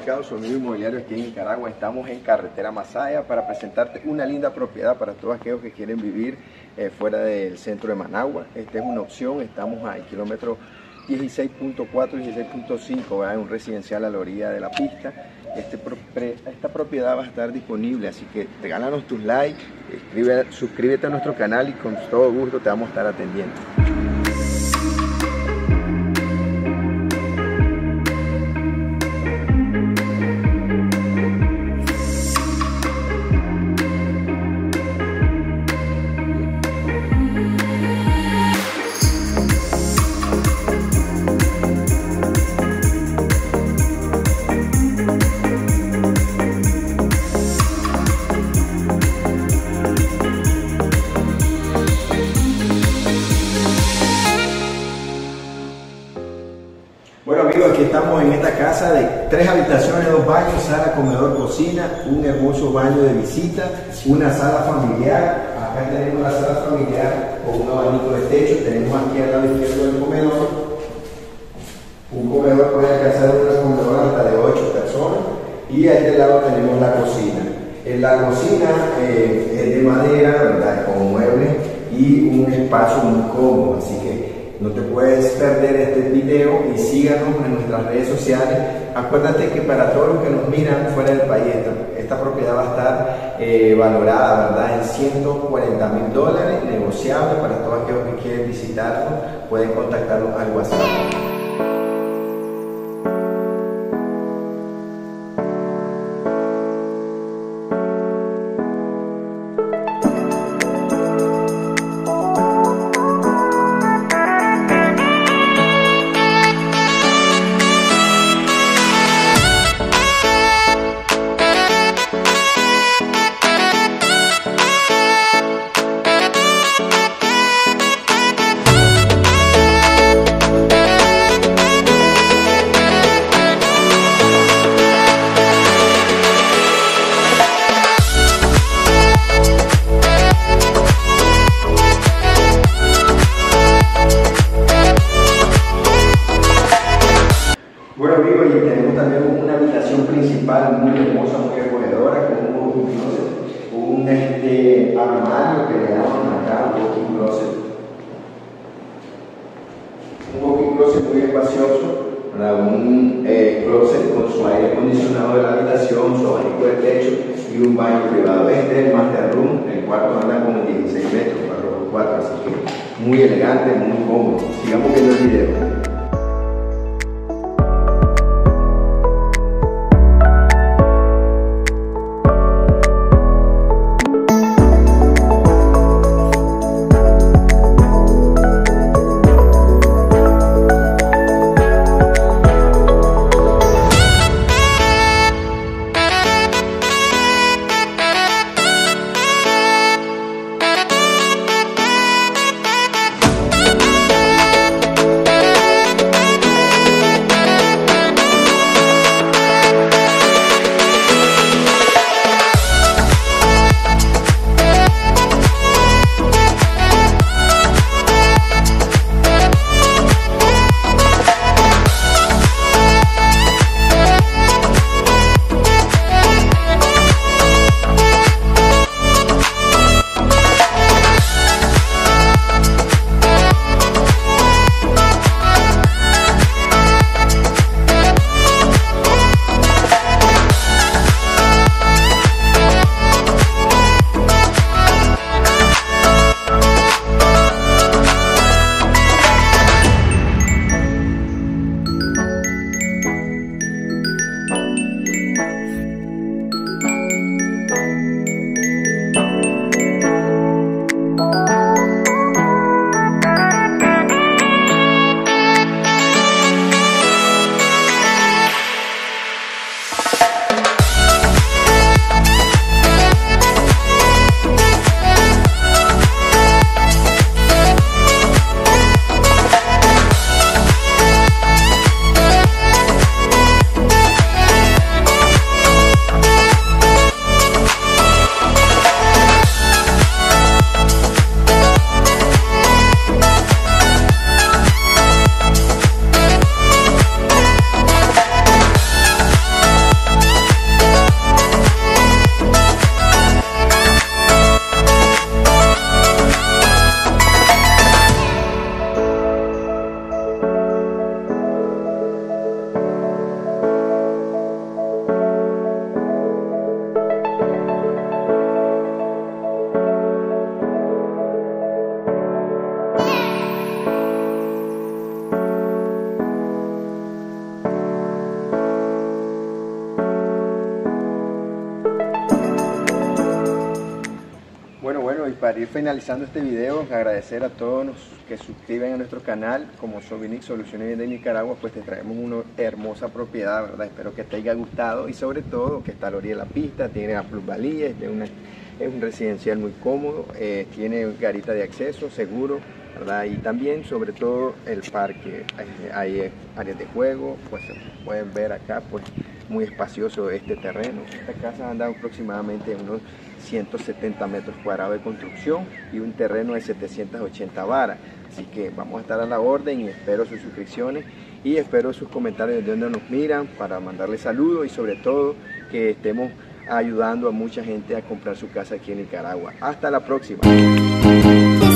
Mercado Sonido Inmobiliario aquí en Nicaragua. Estamos en Carretera Masaya para presentarte una linda propiedad para todos aquellos que quieren vivir fuera del centro de Managua. Esta es una opción, estamos al kilómetro 16.4, 16.5, en un residencial a la orilla de la pista. Esta propiedad va a estar disponible, así que regálanos tus likes, suscríbete a nuestro canal y con todo gusto te vamos a estar atendiendo. Bueno amigos, aquí estamos en esta casa de 3 habitaciones, 2 baños, sala, comedor, cocina, un hermoso baño de visita, una sala familiar. Acá tenemos la sala familiar con un abanico de techo, tenemos aquí al lado izquierdo el comedor. Un comedor puede alcanzar una comedor hasta de 8 personas y a este lado tenemos la cocina. En la cocina es de madera, ¿verdad?, con muebles y un espacio muy cómodo, así que no te puedes perder este video y síganos en nuestras redes sociales. Acuérdate que para todos los que nos miran fuera del país, esta propiedad va a estar valorada, ¿verdad?, en $140.000, negociable. Para todos aquellos que quieren visitarnos, pueden contactarnos al WhatsApp. Bueno amigos, y tenemos también una habitación principal muy hermosa, muy acogedora, con un armario que le llaman acá, un walk-in closet. Un walk-in closet muy espacioso, un closet con su aire acondicionado de la habitación, su abanico de techo y un baño privado. Este es el master room, el cuarto anda como 16 metros, 4x4, así que muy elegante, muy cómodo. Sigamos viendo el video. Bueno, y para ir finalizando este video, agradecer a todos los que suscriben a nuestro canal. Como Sovinic Soluciones de Nicaragua, pues te traemos una hermosa propiedad, ¿verdad? Espero que te haya gustado y sobre todo que está a la orilla de la pista, tiene la plusvalía, es un residencial muy cómodo, tiene garita de acceso seguro, ¿verdad? Y también sobre todo el parque, hay áreas de juego, pues pueden ver acá, pues muy espacioso este terreno. Esta casa anda aproximadamente unos 170 metros cuadrados de construcción y un terreno de 780 varas. Así que vamos a estar a la orden y espero sus suscripciones y espero sus comentarios de donde nos miran para mandarles saludos y sobre todo que estemos ayudando a mucha gente a comprar su casa aquí en Nicaragua. Hasta la próxima.